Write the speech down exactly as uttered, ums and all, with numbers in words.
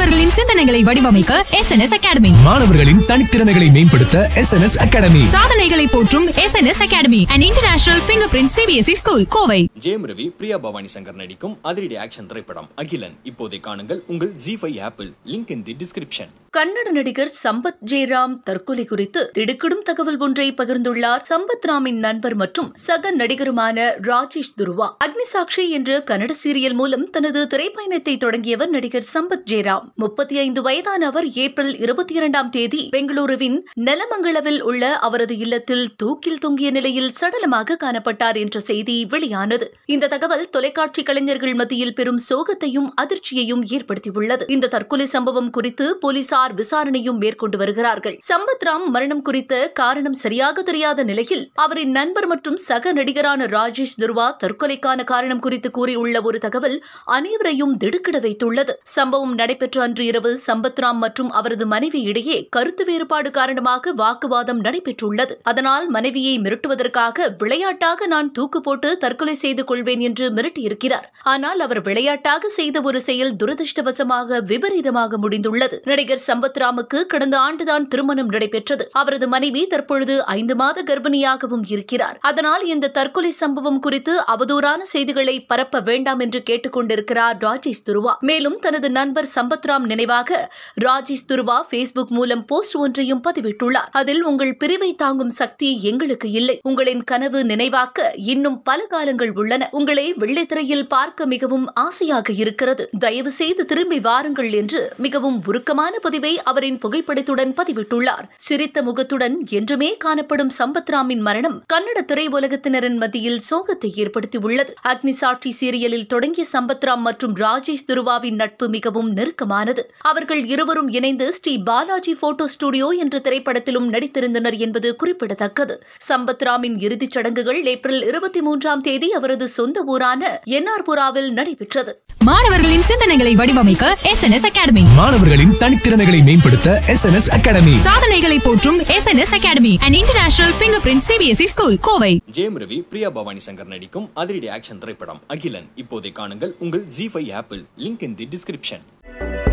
மாணவர்களின் சிந்தனைகளை வடிவமைக்க S N S Academy. மாணவர்களின் தனித்திறமைகளை மேம்படுத்த S N S Academy. சாதனைகளை போற்றும் S N S Academy, an international fingerprint C B S E school, Kovai. Jayam Ravi, Priya Bhavani Shankar நடிக்கும் அதிரடி ஆக்ஷன் திரைப்படம் அகிலன் இப்போதை காணுங்கள் உங்கள் ஜி ஃபைவ் ஆப்பிள். Link in the description. Kannada நடிகர் சம்பத் ஜே ராம் தற்கொலை குறித்து திடுக்கிடும் தகவல் ஒன்றை பகிர்ந்துள்ளார். சம்பத் ராமின் நண்பர் மற்றும் சக நடிகருமான ராஜேஷ் துருவா. அக்னிசாக்ஷி என்ற கன்னட சீரியல் மூலம் தனது திரைப்பயணத்தை தொடங்கியவர் நடிகர் சம்பத் ஜே ராம். முப்பத்தி ஐந்து வயதான அவர் ஏப்ரல் இருபத்தி இரண்டாம் தேதி பெங்களூருவின் நெலமங்கலவில் உள்ள அவரது இல்லத்தில் தூக்கில் தொங்கிய நிலையில் சடலமாக காணப்பட்டார் என்ற செய்தி வெளியானது. இந்த தகவல் தொலைக்காட்சி கலைஞர்கள் மத்தியில் பெரும் சோகத்தையும் அதிர்ச்சியையும் ஏற்படுத்தியுள்ளது. இந்த தற்கொலை சம்பவம் குறித்து போலீசார் விசாரணையும் மேற்கொண்டு வருகிறார்கள். சம்பத் ராம் மரணம் குறித்த காரணம் சரியாக தெரியாத நிலையில் அவரின் நண்பர் மற்றும் சக நடிகரான ராஜேஷ் துருவா தற்கொலைக்கான காரணம் குறித்து கூறியுள்ள ஒரு தகவல் அனைவரையும் திடுக்கிட வைத்துள்ளது. சம்பவம் நடைபெற்ற அன்று இரவு சம்பத் ராம் மற்றும் அவரது மனைவி இடையே கருத்து வேறுபாடு காரணமாக வாக்குவாதம் நடைபெற்றுள்ளது. அதனால் மனைவியை மிரட்டுவதற்காக விளையாட்டாக நான் தூக்கு போட்டு தற்கொலை செய்து கொள்வேன் என்று மிரட்டியிருக்கிறார். ஆனால் அவர் விளையாட்டாக செய்த ஒரு செயல் துரதிருஷ்டவசமாக விபரீதமாக முடிந்துள்ளது. நடிகர் சம்பத் ராமுக்கு கடந்த ஆண்டுதான் திருமணம் நடைபெற்றது. அவரது மனைவி தற்பொழுது ஐந்து மாத கர்ப்பிணியாகவும் இருக்கிறார். அதனால் இந்த தற்கொலை சம்பவம் குறித்து அவதூறான செய்திகளை பரப்ப வேண்டாம் என்று கேட்டுக் கொண்டிருக்கிறார் ராஜேஷ் துருவா. மேலும் தனது நண்பர் சம்பத் ராம் நினைவாக ராஜேஷ் துருவா பேஸ்புக் மூலம் போஸ்ட் ஒன்றையும் பதிவிட்டுள்ளார். அதில் உங்கள் பிரிவை தாங்கும் சக்தி எங்களுக்கு இல்லை. உங்களின் கனவு நினைவாக்க இன்னும் பல காலங்கள் உள்ளன. உங்களை வெள்ளித்திரையில் பார்க்க மிகவும் ஆசையாக இருக்கிறது. தயவு செய்து திரும்பி வாருங்கள் என்று மிகவும் உருக்கமான பதிவை அவரின் புகைப்படத்துடன் பதிவிட்டுள்ளார். சிரித்த முகத்துடன் என்றுமே காணப்படும் சம்பத் ராமின் மரணம் கன்னட திரையுலகத்தினரின் மத்தியில் சோகத்தை ஏற்படுத்தியுள்ளது. அக்னிசாக்ஷி சீரியலில் தொடங்கிய சம்பத் ராம் மற்றும் ராஜேஷ் துருவாவின் நட்பு மிகவும் நெருக்கமானது. அவர்கள் இருவரும் இணைந்து ஸ்ரீ பாலாஜி போட்டோ ஸ்டுடியோ என்ற திரைப்படத்திலும் நடித்திருந்தனர் என்பது குறிப்பிடத்தக்கது. சம்பத் ராமின் இறுதிச் சடங்குகள் ஏப்ரல் இருபத்தி மூன்றாம் தேதி அவரது சொந்த ஊரான என்ஆர்புராவில் நடைபெற்றது. மாணவர்களின் சிந்தனைகளை வடிவமைக்க S N S Academy. மாணவர்களின் தனித்திறமைகளை மேம்படுத்த S N S Academy. சாதனைகளை போற்றும் S N S Academy, an international fingerprint C B S E school, Kovai. Jayam Ravi, Priya Bhavani Shankar நடிக்கும் அதிரடி ஆக்ஷன் திரைப்படம் அகிலன் இப்போதை காணுங்கள் உங்கள் ஜி ஃபைவ் ஆப்பிள். Link in the description.